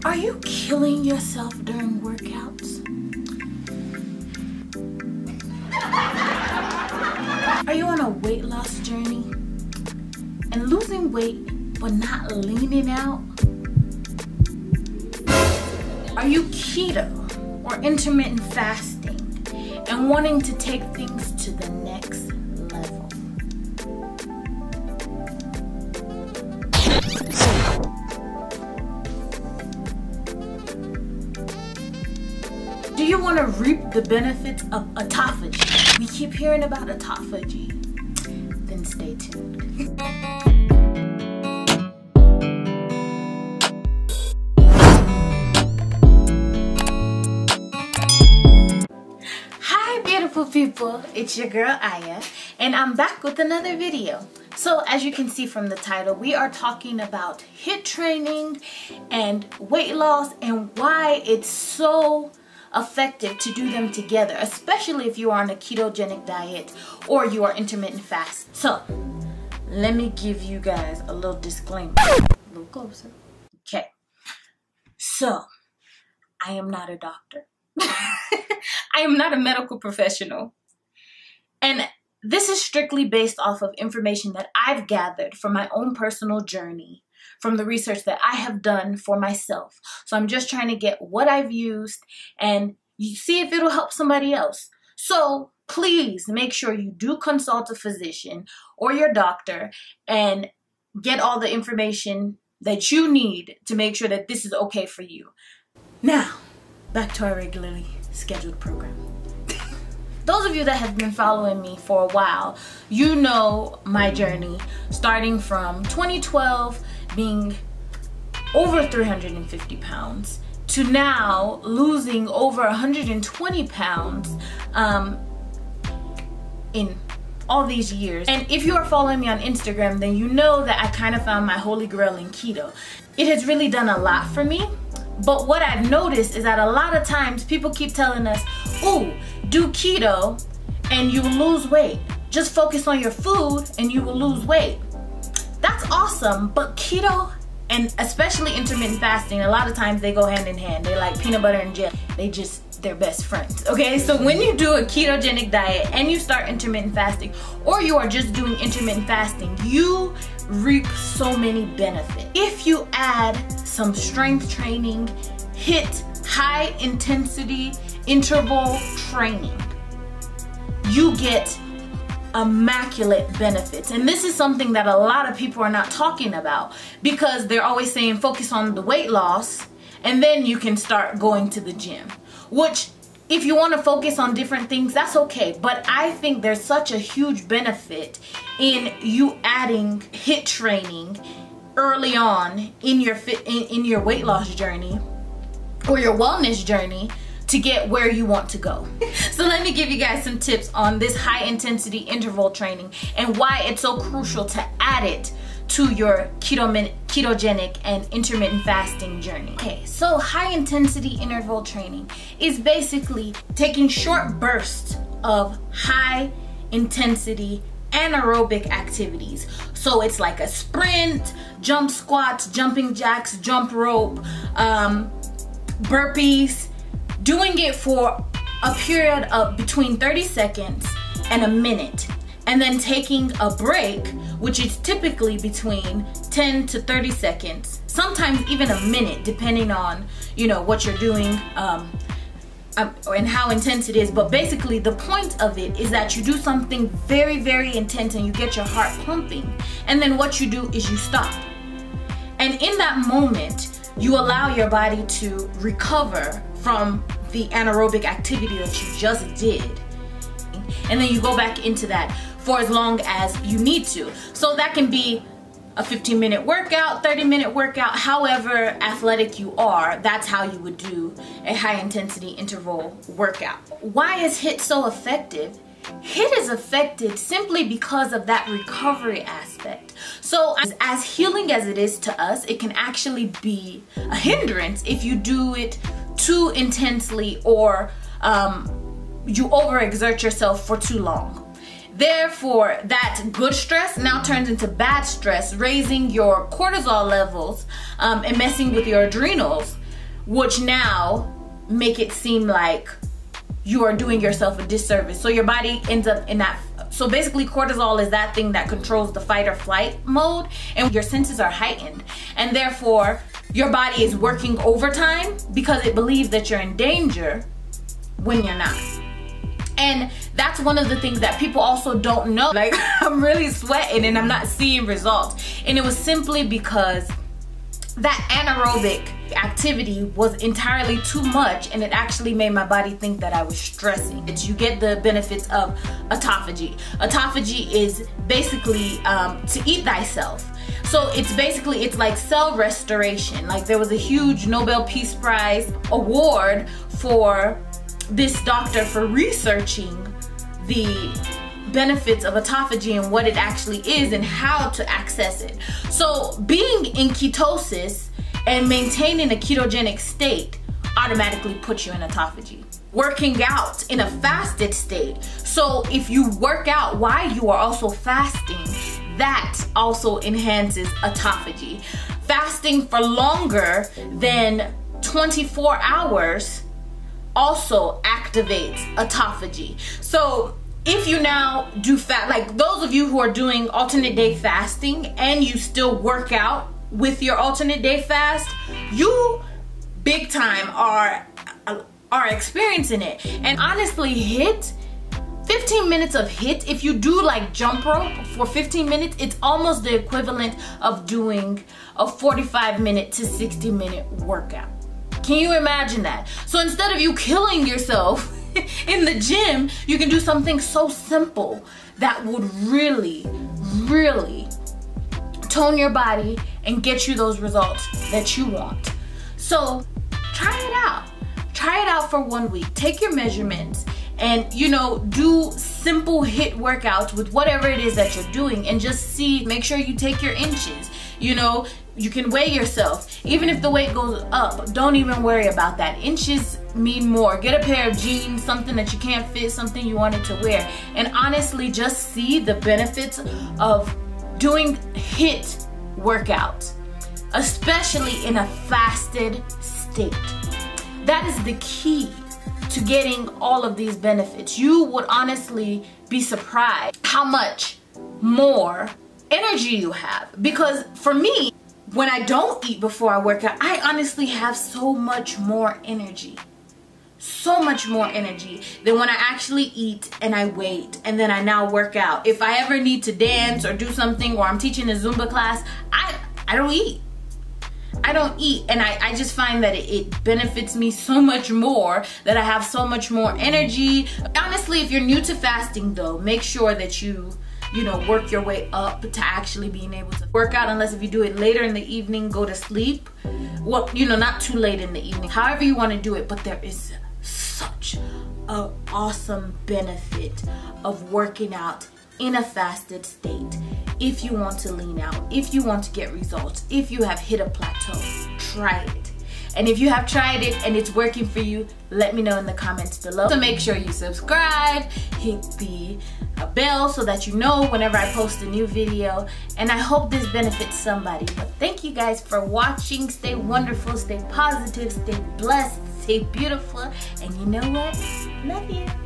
Are you killing yourself during workouts? Are you on a weight loss journey and losing weight but not leaning out? Are you keto or intermittent fasting and wanting to take things to the next level? Do you want to reap the benefits of autophagy? We keep hearing about autophagy. Then stay tuned. Hi beautiful people, it's your girl Aya, and I'm back with another video. So as you can see from the title, we are talking about HIIT training and weight loss and why it's so effective to do them together, especially if you are on a ketogenic diet or you are intermittent fast. So let me give you guys a little disclaimer. A little closer. Okay. So I am not a doctor. I am not a medical professional. And this is strictly based off of information that I've gathered from my own personal journey, from the research that I have done for myself. So I'm just trying to get what I've used and you see if it'll help somebody else. So please make sure you do consult a physician or your doctor and get all the information that you need to make sure that this is okay for you. Now, back to our regularly scheduled program. Those of you that have been following me for a while, you know my journey starting from 2012 being over 350 pounds to now losing over 120 pounds in all these years. And if you are following me on Instagram, then you know that I kind of found my holy grail in keto. It has really done a lot for me. But what I've noticed is that a lot of times people keep telling us, ooh, do keto and you will lose weight. Just focus on your food and you will lose weight. That's awesome, but keto and especially intermittent fasting, a lot of times they go hand in hand. They're like peanut butter and jelly. They're best friends, okay? So when you do a ketogenic diet and you start intermittent fasting, or you are just doing intermittent fasting, you reap so many benefits. If you add some strength training, HIIT, high intensity interval training, you get immaculate benefits. And this is something that a lot of people are not talking about because they're always saying focus on the weight loss and then you can start going to the gym. Which, if you want to focus on different things, that's okay. But I think there's such a huge benefit in you adding HIIT training early on in your weight loss journey or your wellness journey to get where you want to go. So let me give you guys some tips on this high intensity interval training and why it's so crucial to add it to your ketogenic and intermittent fasting journey. Okay, so high intensity interval training is basically taking short bursts of high intensity anaerobic activities. So it's like a sprint, jump squats, jumping jacks, jump rope, burpees, doing it for a period of between 30 seconds and a minute. And then taking a break, which is typically between 10 to 30 seconds, sometimes even a minute, depending on, you know, what you're doing and how intense it is. But basically the point of it is that you do something very, very intense and you get your heart pumping. And then what you do is you stop. And in that moment, you allow your body to recover from the anaerobic activity that you just did. And then you go back into that for as long as you need to. So that can be a 15-minute workout, 30-minute workout, however athletic you are, that's how you would do a high intensity interval workout. Why is HIIT so effective? HIIT is effective simply because of that recovery aspect. So as healing as it is to us, it can actually be a hindrance if you do it too intensely or you overexert yourself for too long. Therefore, that good stress now turns into bad stress, raising your cortisol levels and messing with your adrenals, which now make it seem like you are doing yourself a disservice. So your body ends up in that. So basically cortisol is that thing that controls the fight or flight mode, and your senses are heightened, and therefore your body is working overtime because it believes that you're in danger when you're not. And that's one of the things that people also don't know. Like, I'm really sweating and I'm not seeing results, and it was simply because that anaerobic activity was entirely too much, and it actually made my body think that I was stressing. You get the benefits of autophagy. Autophagy is basically to eat thyself. So it's like cell restoration. Like, there was a huge Nobel Peace Prize award for this doctor for researching the benefits of autophagy and what it actually is and how to access it. So being in ketosis and maintaining a ketogenic state automatically puts you in autophagy. Working out in a fasted state. So if you work out while you are also fasting, that also enhances autophagy. Fasting for longer than 24 hours also activates autophagy. So if you now do like those of you who are doing alternate day fasting and you still work out with your alternate day fast, you big time are experiencing it. And honestly, 15 minutes of HIIT, if you do like jump rope for 15 minutes, it's almost the equivalent of doing a 45-minute to 60-minute workout. Can you imagine that? So instead of you killing yourself in the gym, you can do something so simple that would really, really tone your body and get you those results that you want. So try it out. Try it out for 1 week. Take your measurements and, do simple HIIT workouts with whatever it is that you're doing, and just see, make sure you take your inches. You can weigh yourself. Even if the weight goes up, don't even worry about that. Inches mean more. Get a pair of jeans, something that you can't fit, something you wanted to wear. And honestly, just see the benefits of doing HIIT workouts, especially in a fasted state. That is the key to getting all of these benefits. You would honestly be surprised how much more energy you have. Because for me, when I don't eat before I work out, I honestly have so much more energy. So much more energy than when I actually eat and I wait and then I now work out. If I ever need to dance or do something, or I'm teaching a Zumba class, I don't eat. I don't eat, and I just find that it benefits me so much more, that I have so much more energy. Honestly, if you're new to fasting though, make sure that you work your way up to actually being able to work out, unless if you do it later in the evening, go to sleep. Well, not too late in the evening, however you want to do it, but there is such an awesome benefit of working out in a fasted state. If you want to lean out, if you want to get results, if you have hit a plateau, try it. And if you have tried it and it's working for you, let me know in the comments below. So make sure you subscribe, hit the bell so that you know whenever I post a new video. And I hope this benefits somebody. But thank you guys for watching. Stay wonderful, stay positive, stay blessed, stay beautiful. And you know what? Love you.